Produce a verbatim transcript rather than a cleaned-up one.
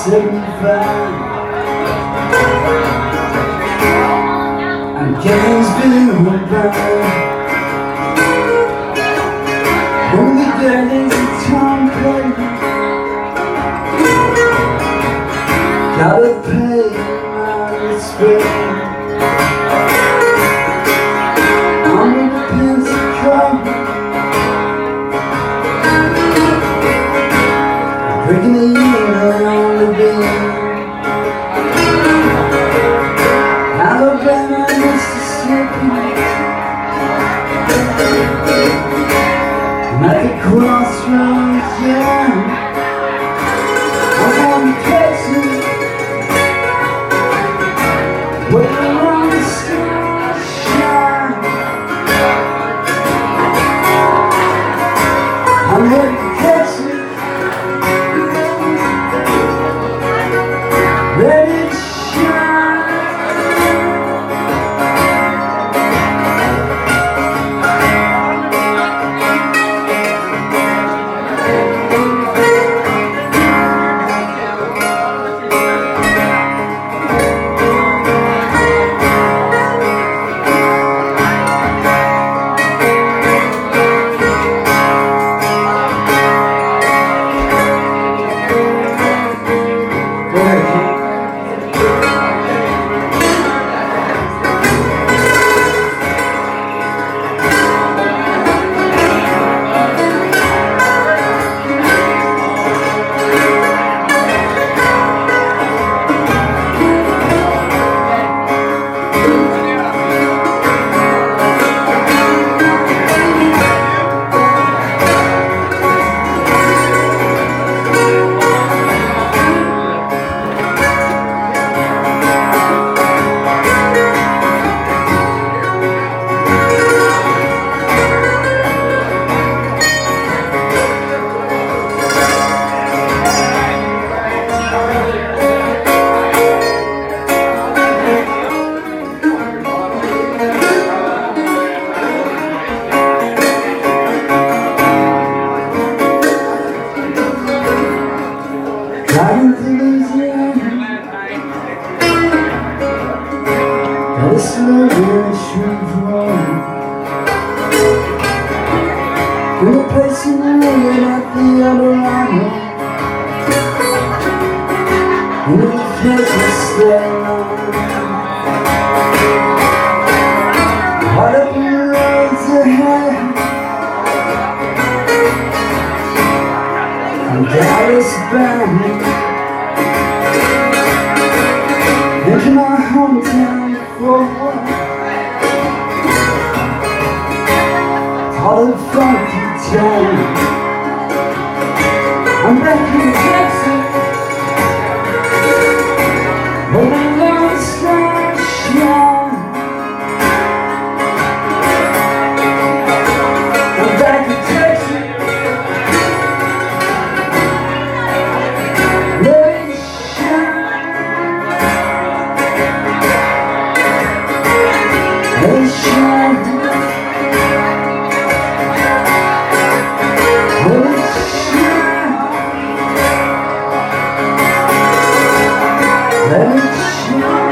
seventy-five. I'm Gainesville and Brown. Only days of John Clay. Gotta pay my respect. I'm in the Pensacola, breaking the year on the bed. Alabama, Mississippi, I'm at the crossroads, yeah. I'm on Texas, where the wrong stars shine. I'm headed to Texas, ready to shine. Driving to Louisiana, got a slow down Shreveport. In a place in the road at the Eldorado, in a place to stay long. Hard up the roads ahead, from Dallas bound into my hometown for what? All the funky town. I'm back in Texas, where the lone stars shine. I'm back in Texas, let it shine, let it shine. Let it shine.